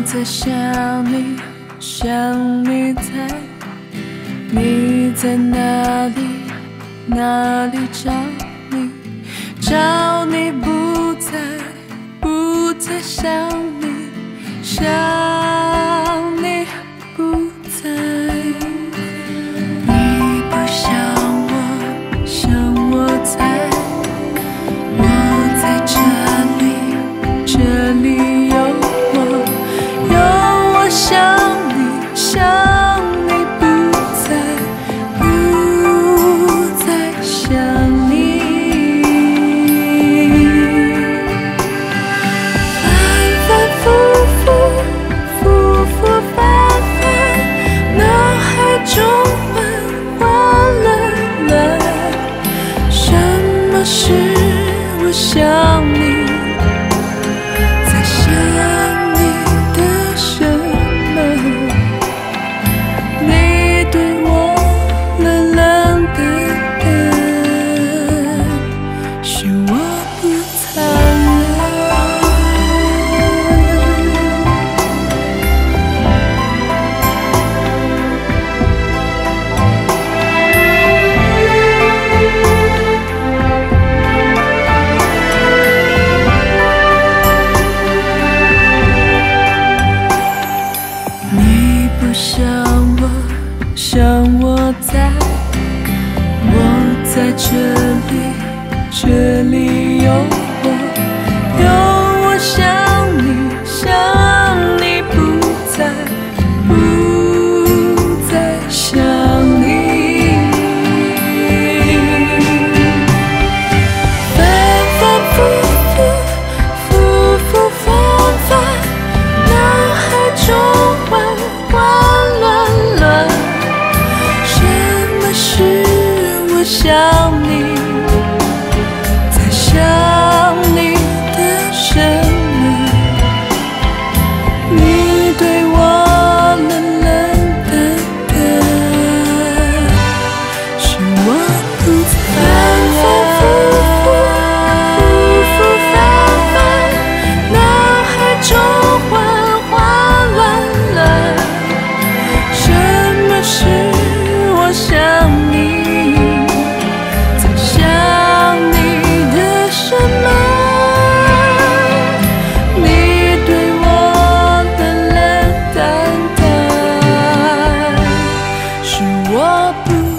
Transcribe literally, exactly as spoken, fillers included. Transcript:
在想你，想你在，你在哪里？哪里找你？找你不在，不再想你，想你不在。你不想我，想我在，我在这里，这里有我，有我想你，想你不在，不再想你。反反复复，复复反反，脑海中缓缓乱乱。什么是我想你？在想你的什么？你对我冷冷淡淡，是我不残忍。你不想我，想我在，我在这里，这里有我，有我想你，想你不在，不再想你。反反复复，复复反反，脑海中缓缓乱乱。什么是我想你？在想你的什么？你对我冷冷淡淡，是我不反反复复，复复反反，脑海中缓缓乱乱。什么是我想你？在想你的什么？你对我冷冷淡淡，是我不